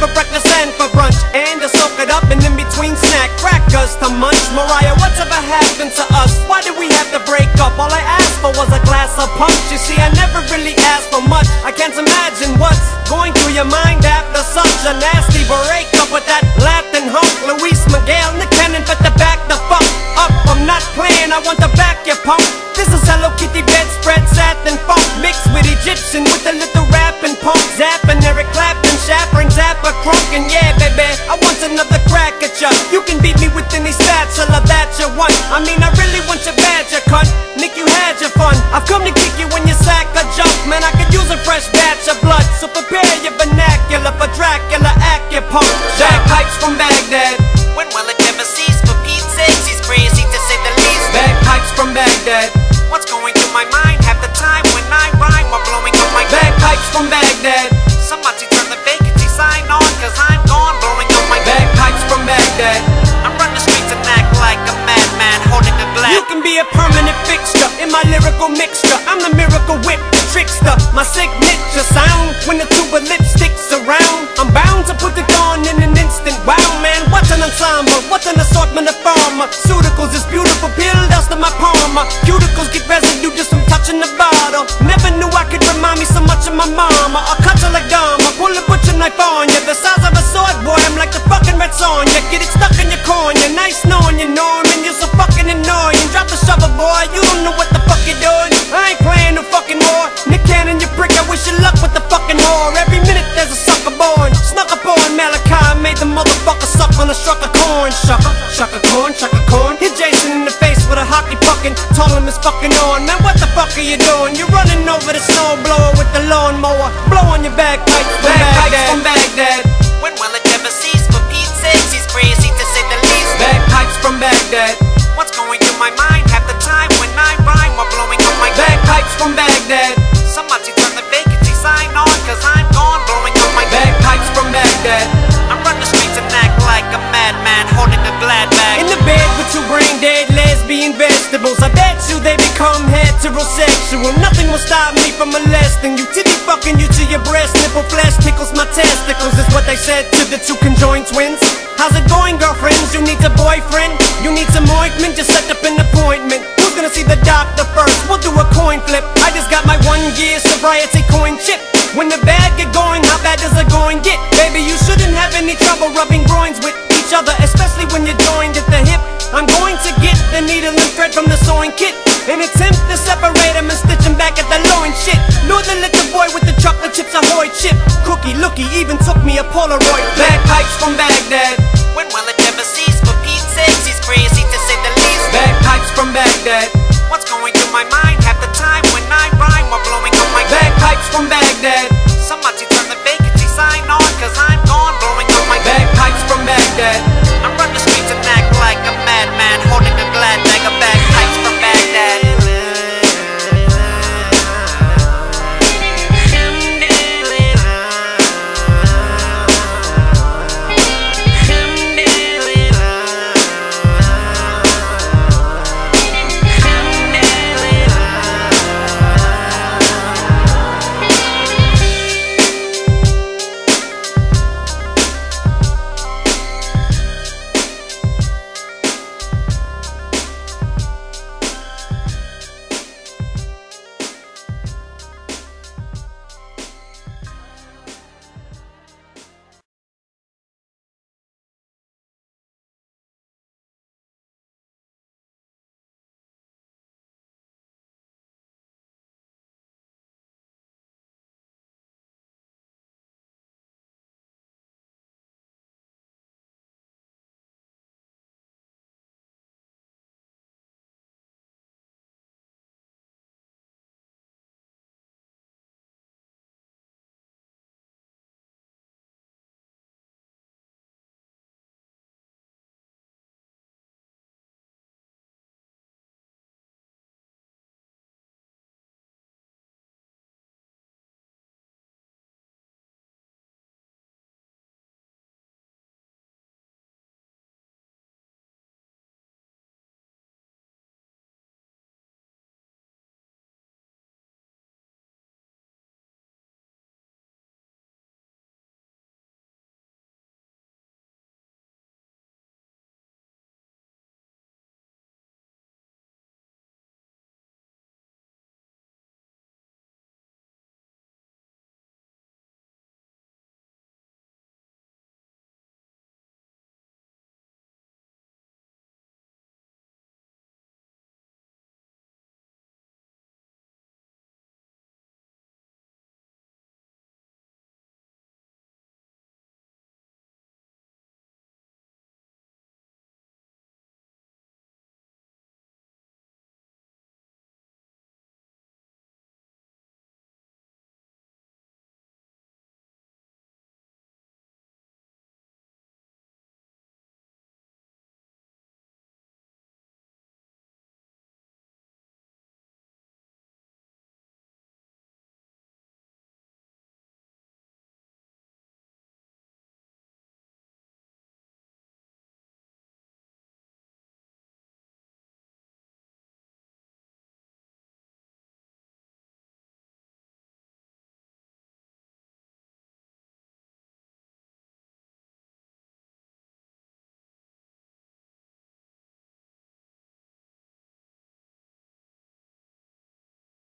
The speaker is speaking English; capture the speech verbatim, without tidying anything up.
for breakfast and for brunch, and to soak it up and in between snack crackers to munch. Mariah, what's ever happened to us? Why did we have to break up? All I asked for was a glass of punch. You see, I never really asked for much. I can't imagine what's going through your mind after such a nasty breakup with that Laftin Hunkler, Weisman Gale, and the cannon, but the back the fuck up. I'm not playing, I want to back your punk. This is Hello Kitty bedspread, satin funk, mixed with Egyptian with a little rapping punk, zapping, Eric clapping, shattering, zapper, crunking. Yeah, baby, I want another crack at ya. You can beat me with any spatula that you want. I mean, I really want your badge, you cunt. Nick, you had your fun. I've come to kick you when you sack a jump. Man, I could use a fresh batch of blood, so prepare your vernacular for Dracula, acupunk. Bagpipes from Baghdad. When will it ever cease? For Pete's sake, he's crazy to say the least. Bagpipes from Baghdad. What's going through my mind half the time when I rhyme while blowing up my Bagpipes from Baghdad. Somebody turn the vacancy sign on, cause I'm gone blowing up my Bagpipes from Baghdad. I run the streets and act like a madman holding a glass. You can be a permanent fixture in my lyrical mixture. I'm the miracle whip, the trickster. My signature sound when the tube of lipstick's around. I'm bound to put it on in an instant. Wow, man, what's an ensemble? What's an assortment of pharmaceuticals? This beautiful pill dust in my palm. My cuticles get residue just from touching the bottle. Never knew I could remind me so much of my mama. I'll cut you like Dharma, pull a butcher knife on you. The size of a sword, boy, I'm like the fucking red Sonja. Get it stuck in your cornea, nice knowing you, Norman. You're so fucking annoying. Drop the shovel, boy, you don't know what the fuck you're doing. I ain't playing no fucking war. Nick Cannon, you prick, I wish you luck with the fucking whore. Every minute there's a sucker born. Snuck up on Malachi, made the motherfucker suck on a struck of corn. Shucker, shucker corn, shucker corn. Hit Jason in the face with a hockey puckin'. Told him it's fucking on. Man, what the fuck are you doing? You're running over the snowblower with the lawnmower. Blow on your bagpipes from Baghdad. From Baghdad. When will it ever cease? For Pete's sake, he's crazy to say the least. Bagpipes from Baghdad. What's going through my mind half the time when I rhyme while blowing up my Bagpipes from Baghdad. Somebody turn the vacancy sign on, cause I'm gone blowing up my Bagpipes from Baghdad. I run the streets and act like a madman holding a glad bag. In the bed with two brain dead lesbian vegetables, I bet you they become heterosexual. Nothing will stop me from molesting you. Titty fucking you to your breast nipple flesh tickles my testicles, is what they said to the two conjoined twins. How's it going, girlfriends? You need a boyfriend? You need some ointment? Just set up an appointment. Who's gonna see the doctor first? We'll do a coin flip. I just got my one year sobriety coin chip. When the bad get going, how bad does it going get? Baby, you shouldn't have any trouble rubbing groins with each other, especially when you're joined at the hip. I'm going to get the needle and thread from the sewing kit and attempt to separate them and stitch them back at the loin shit. Lure the little boy with the chocolate chips ahoy chip. Cookie looky even took me a Polaroid. Bagpipes from Baghdad. When will it ever cease? For Pete's sake, he's crazy to say the least. Bagpipes from Baghdad. What's going through my mind half the time when I rhyme while blowing up my Bagpipes from Baghdad.